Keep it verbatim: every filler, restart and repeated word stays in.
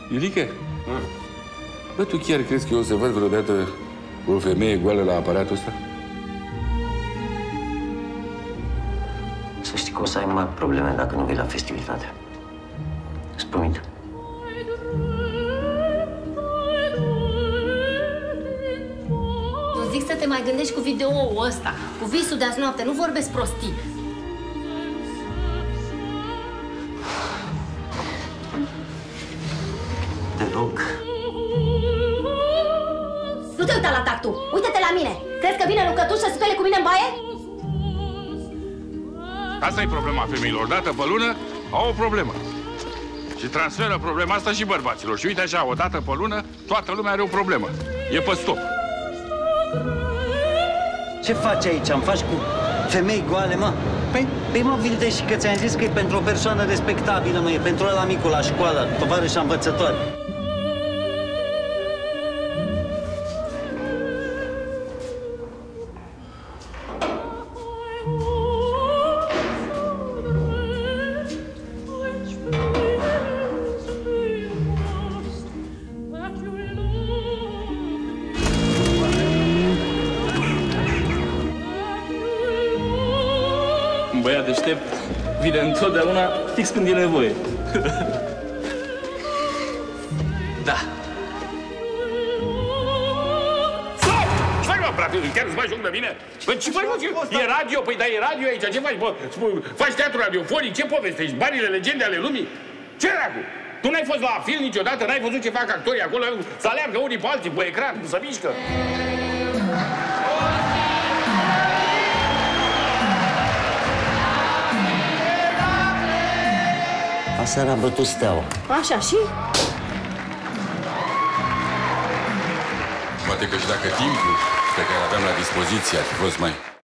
Iulică? Mm. Bă, tu chiar crezi că eu o să văd vreodată o femeie goală la aparatul ăsta? Să știi că o să ai mari probleme dacă nu vii la festivitate. Îți promit. Eu zic să te mai gândești cu video-ul ăsta, cu visul de azi noapte, nu vorbesc prostii. Te rog. Nu te uita la tactul, uite-te la mine. Crezi că vine Lucătuș să spele cu mine în baie? Asta e problema femeilor. Dată pe lună au o problemă. Și transferă problema asta și bărbaților. Și uite așa, o dată pe lună, toată lumea are o problemă. E pe stop. Ce faci aici? Îmi faci cu femei goale, mă? Păi, păi mă, Vildești, că ți-am zis că e pentru o persoană respectabilă, mă, e pentru ăla micul la școală, tovarășa învățătoare. Un băiat deștept vine întotdeauna fix când e nevoie. Da. Stai, mă, frate, chiar îți faci joc de mine? Păi ce faci, mă? E radio? Păi da, e radio aici. Ce faci, mă? Faci teatru radiofonic? Ce povestești? Marile legende ale lumii? Ce dracu? Tu n-ai fost la film niciodată? N-ai văzut ce fac actorii acolo? Să aleargă unii pe alții pe ecran, să mișcă? Aseară a bătut Steaua. Așa, și? Poate că și dacă timpul pe care l-aveam la dispoziție ar fi fost mai